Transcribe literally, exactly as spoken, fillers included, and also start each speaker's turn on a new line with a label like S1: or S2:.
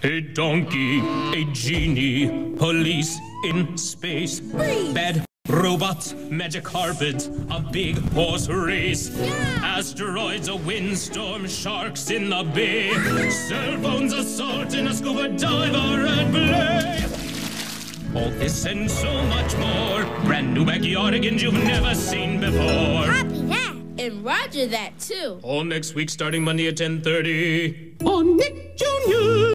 S1: A donkey, a genie, police in space,
S2: Freeze.
S1: bad robots, magic carpet, a big horse race,
S2: Yeah.
S1: asteroids, a windstorm, sharks in the bay, cell phones assault in a scuba diver at play. All this and so much more, brand new Backyardigans you've never seen before.
S2: Copy that. And Roger that, too.
S1: All next week starting Monday at ten thirty on Nick Junior